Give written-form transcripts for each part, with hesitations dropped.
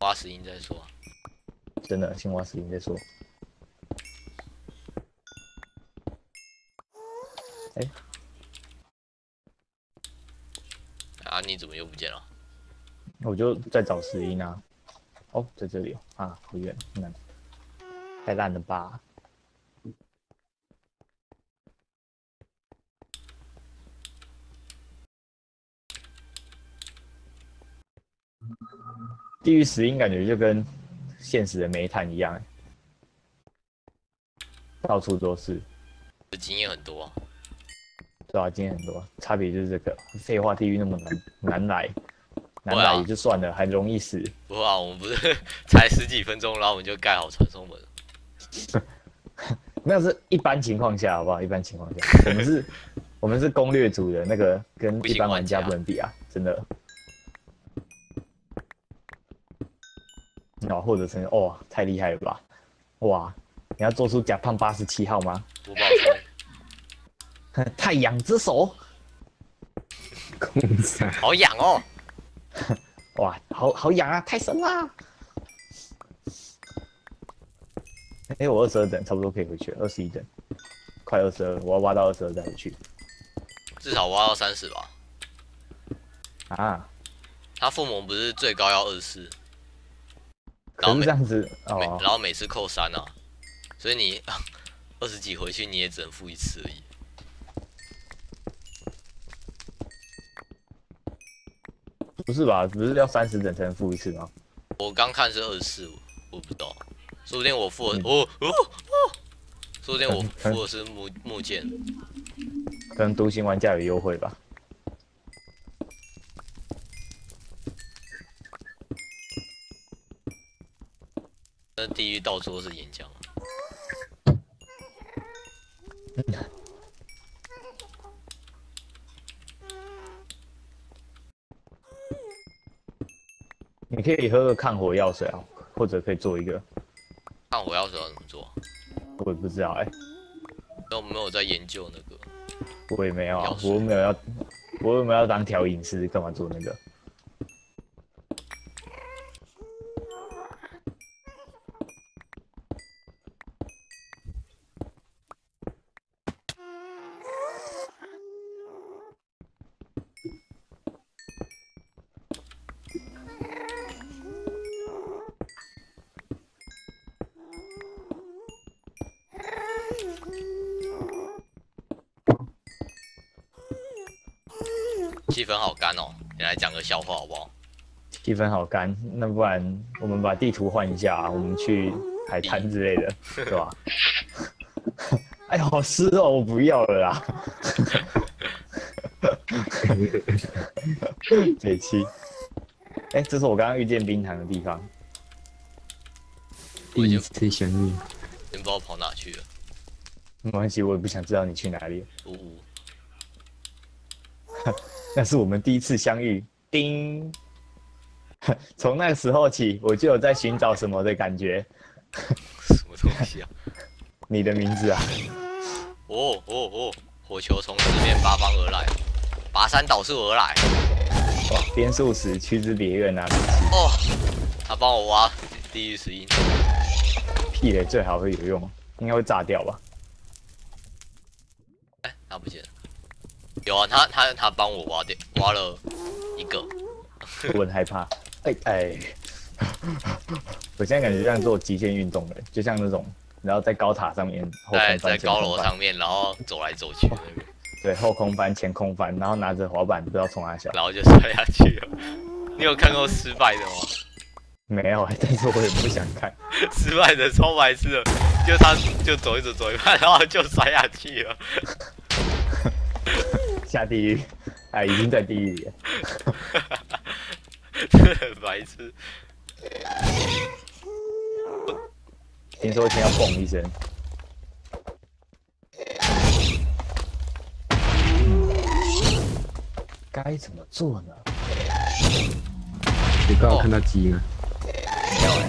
挖石英再说。 真的，先挖石英再说。哎， 啊，你怎么又不见了？ 我就在找石英啊。哦，在这里哦。啊，好远，太烂了吧！地狱石英感觉就跟现实的煤炭一样，到处都是。 经验很多、啊。 对啊，经验很多，差别就是这个。废话，地狱那么难来，难来也就算了，还容易死。 不会啊，我们不是才10几分钟，然后我们就盖好传送门了。 那是一般情况下，好不好？一般情况下，我们是攻略组的那个，跟一般玩家不能比啊，真的。哦，或者是哦，太厉害了吧！哇，你要做出假胖87号吗？ 我保证。 太阳之手， 好痒哦！ 哇，好痒啊，太神啦！哎，我22等，差不多可以回去了，21等，快22，我要挖到22再回去。 至少挖到30吧。 啊， 他附魔不是最高要24， 可是这样子哦， 然后每次扣3啊，所以你20几回去你也只能付1次而已。 不是吧？不是要30等才能付1次吗？ 我刚看是24，我不知道，说不定我付了说不定我付的是木剑。 可能独行玩家有优惠吧。 那地狱到处都是岩浆。 你可以喝个抗火药水啊，或者可以做一个。 看我要怎么做？ 我也不知道哎、 我没有在研究那个。 我也没有啊，我又没有要当调饮师，干嘛做那个？ 气氛好干哦，你来讲个笑话好不好？ 气氛好干，那不然我们把地图换一下、啊，我们去海滩之类的，对吧？哎呀，好湿哦，我不要了啦。北七，哎，这是我刚刚遇见冰糖的地方。 第一次相遇， 真不知道跑哪去了。 没关系，我也不想知道你去哪里。 呜， 那是我们第一次相遇。叮，从那个时候起，我就有在寻找什么的感觉。 什么东西啊？ 你的名字啊？ 哦，火球从四面八方而来，跋山倒树而来。 哇，边数时驱之别院啊！ 哦，他帮我挖地狱石英。 屁嘞，最好会有用，应该会炸掉吧？ 哎，他不见了。有啊，他帮我挖了一个。 我很害怕。哎，我现在感觉像做极限运动的，就像那种，然后在高塔上面后空翻， 在高楼上面，然后走来走去的那个。 对，后空翻、前空翻，然后拿着滑板不知道冲哪下， 然后就摔下去了。你有看过失败的吗？ 没有，但是我也不想看。 失败的超白痴的，就他就走一半，然后就摔下去了。 下地狱，哎，已经在地狱里了。 真的很白痴。 听说先要蹦一声。该怎么做呢？ 你刚好看到鸡吗？ 没有哎、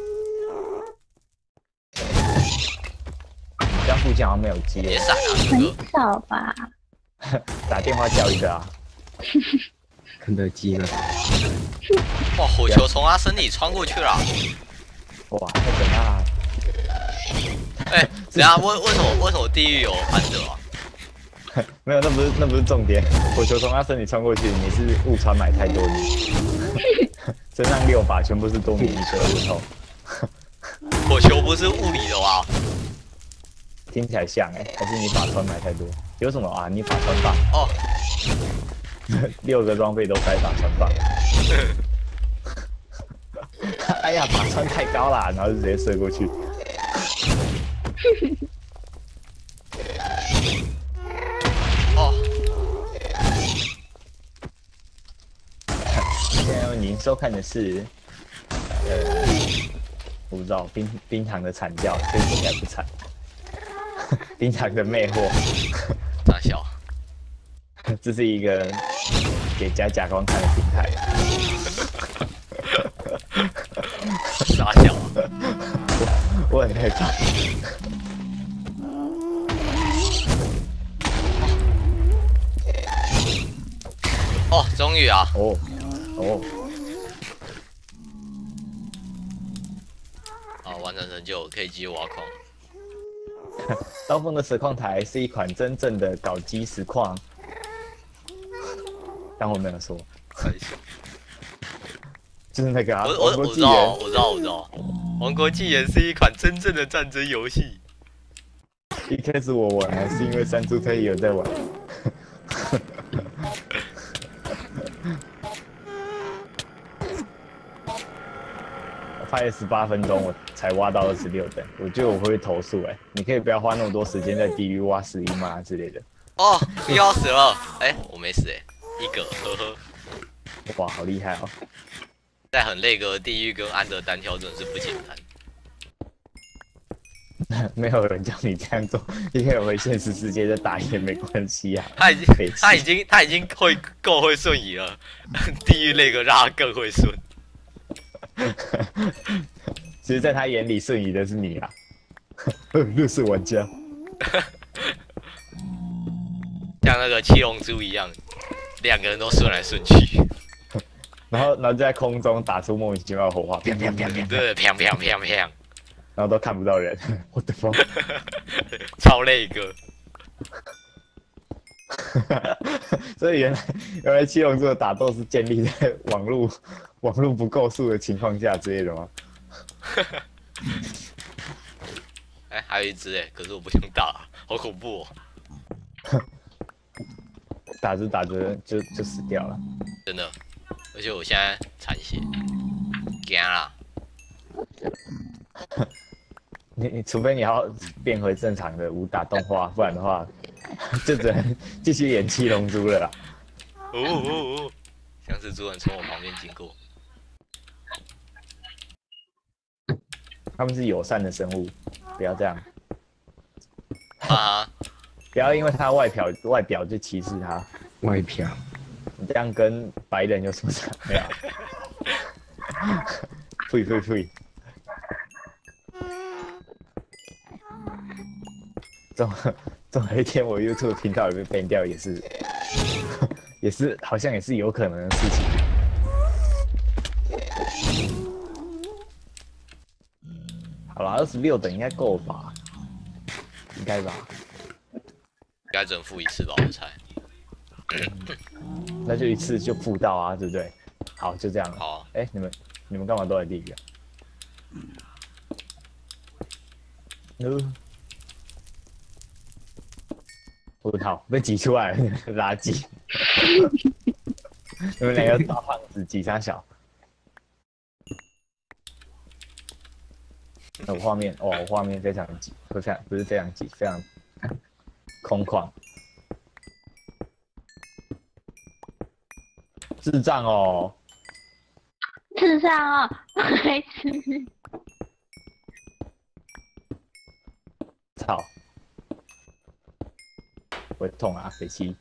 你家附近好像没有鸡耶， 别闪啊，哥很少吧？ 打电话叫一个啊。 肯德基吗？ 哇，火球从他身体穿过去了。 哇，太可怕了！ 哎、等一下为什么地狱有安德啊？ 没有，那不是重点。火球从他身体穿过去，你是误传买太多，你身上6把全部是多米尼克骨头， 火球不是物理的吗？ 听起来像还是你法穿买太多？有什么啊？你法穿棒哦， 6个装备都塞法穿棒。哎呀，法穿太高啦，然后就直接射过去。 哦， 现在您收看的是，我不知道冰糖的惨叫，这应该不惨。冰糖的魅惑， 大小。 这是一个给假光看的平台。 傻小啊！ 我很害怕。 哦，终于啊！ 哦， 啊，完成成就，可以继续挖矿。 刀锋的实况台是一款真正的搞基实况。当我没有说，就是那个我知道，王国纪元是一款真正的战争游戏。 一开始我玩还是因为山猪特意有在玩。我拍了18分钟，我才挖到26等，我觉得我会投诉你可以不要花那么多时间在地狱挖11吗之类的。 哦，又要死了！我没死一个，呵呵。 哇，好厉害哦！ 在很累个地狱跟安德单挑真的是不简单。 没有人叫你这样做，你可以回现实世界再打也没关系啊。 他已经够会瞬移了，地狱那个让他更会瞬。 其实，在他眼里瞬移的是你啊，乐色玩家。 像那个七龙珠一样，2个人都顺来顺去， 然后就在空中打出莫名其妙的火花，砰砰砰砰， 对，砰砰砰砰， 然后都看不到人，我的妈！ 超累哥。 所以原来七龙珠的打斗是建立在网络不够速的情况下之类的吗？ 还有一只可是我不想打，好恐怖哦。 打着打着就死掉了， 真的，而且我现在残血，惊啦！ 你除非你要变回正常的武打动画，不然的话就只能继续演七龙珠了啦。 哦，像是主人从我旁边经过。 他们是友善的生物，不要这样。 啊！ 不要因为他外表就歧视他。 外表， 你这样跟白人有什么差别啊？呸！总有一天我 YouTube 频道也被 ban 掉，也是好像也是有可能的事情。好啦，26等应该够吧？应该吧？ 应该只能付一次吧，我猜。 那就一次就付到啊，对不对？好，就这样了。 好。 你们干嘛都在地狱啊？我操，被挤出来了，垃圾！你们2个大胖子挤啥小？我画面非常挤，不是非常挤，非常空旷。智障哦！ 智障哦，白痴！ 操！会痛啊，北七！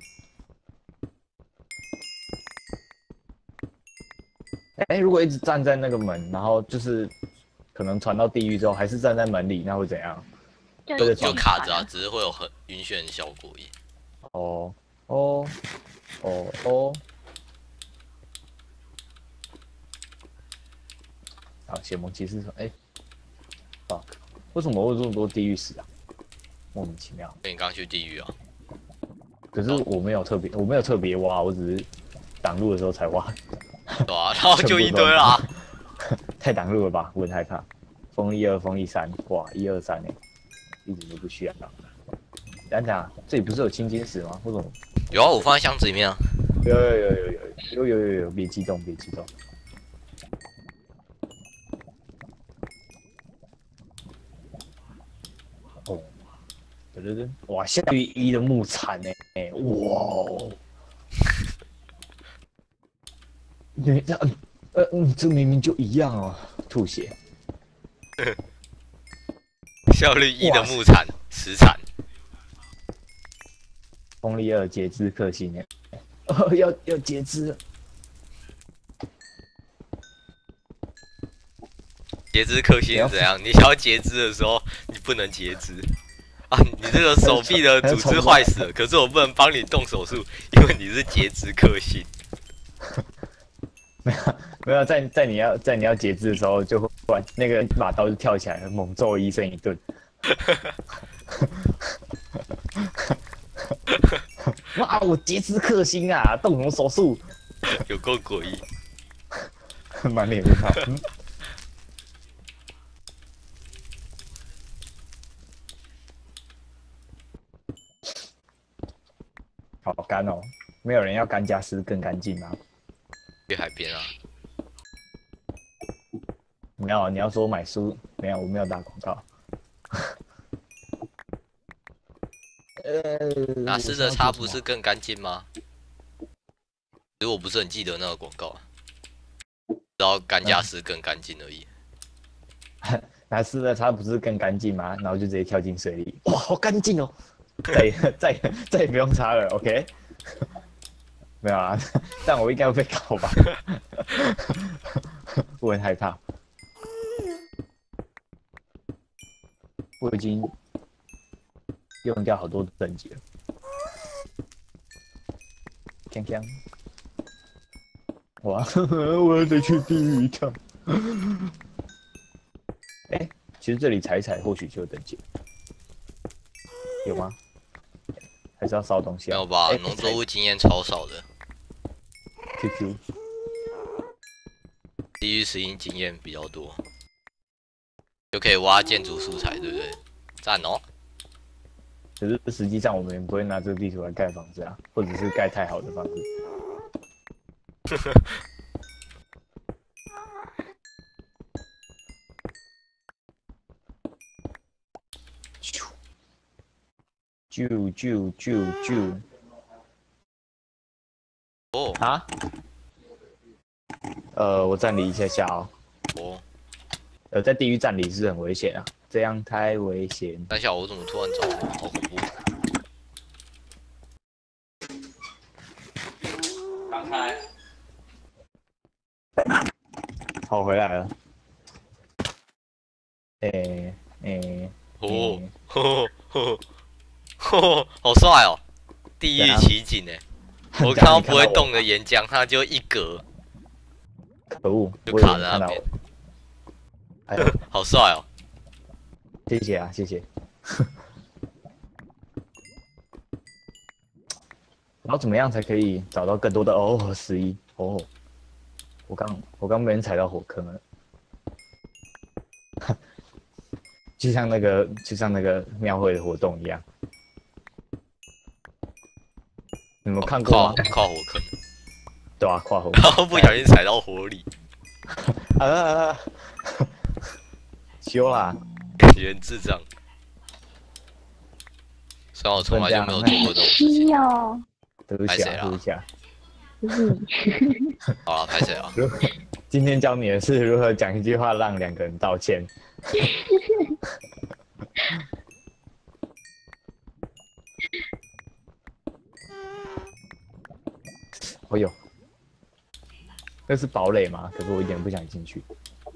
如果一直站在那个门，然后就是可能传到地狱之后，还是站在门里，那会怎样？ 就卡着啊，只是会有很晕眩的效果而已。 好，血盟骑士说，哎，fuck，为什么会有这么多地狱死啊？莫名其妙。 你刚去地狱啊？ 可是我没有特别挖，我只是挡路的时候才挖。 对啊，然后就一堆啦。 太挡路了吧？我很害怕。风力2，风力3，哇，123哎，一直都不需要。等等，这里不是有青金石吗？为什么？ 有啊，我放在箱子里面啊。 有，别激动，别激动。哦，对，哇，下雨1的木铲哎，哇！这明明就一样哦，吐血。 效率1的木铲10铲。 风力2截肢克星哎，要截肢了。 截肢克星是怎样？你想要截肢的时候，你不能截肢啊！你这个手臂的组织坏死了，可是我不能帮你动手术，因为你是截肢克星。 没有，在你要截肢的时候，就会突然那个把刀就跳起来了，猛揍医生一顿。哇！我截肢克星啊，动什么手术？ 有够诡异。 满脸问号。好干哦！没有人要干加湿更干净吗？ 去海边啊？ 没有，你要说买书，没有，我没有打广告。 拿湿的擦不是更干净吗？其实我不是很记得那个广告，然后干加湿更干净而已。 拿湿的擦不是更干净吗？然后就直接跳进水里，哇，好干净哦！再也不用擦了 ，OK？ 没有啊，但我应该会被告吧？我很害怕。我已经用掉好多等级了。锵锵！哇，我要再去地狱一趟。哎，其实这里踩一踩，或许就有等级，有吗？还是要烧东西啊？ 没有吧？农作物经验超少的。 QQ。 地狱石英经验比较多，就可以挖建筑素材，对不对？赞哦！ 可是实际上我们也不会拿这个地图来盖房子啊，或者是盖太好的房子。啾！ 哦啊？我站离一下哦。 哦。 在地狱站离是很危险啊，这样太危险。 等一下，我怎么突然着火？好恐怖！ 刚开。好，回来了。 好帅哦！地狱奇景哎！我看到不会动的岩浆，它就一格。 可恶， 就卡在那边。 哎呦， 好帅哦！ 谢谢啊，谢谢。然后怎么样才可以找到更多的11哦？我刚被人踩到火坑了，就像那个庙会的活动一样。你们看过吗？ 跨火坑。 对啊，跨火坑。 然后不小心踩到火里。 修啦！ 有点智障。虽然我从来就没有做过这种事情。 对不起啊，对不起啊。 好了，拍谁啊？ 今天教你的是如何讲一句话让2个人道歉。哦呦，那是堡垒吗？可是我一点不想进去。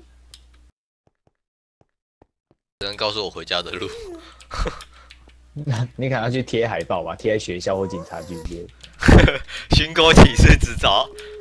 只能告诉我回家的路。 你可能要去贴海报吧，贴在学校或警察局之类的。 寻狗启事执照。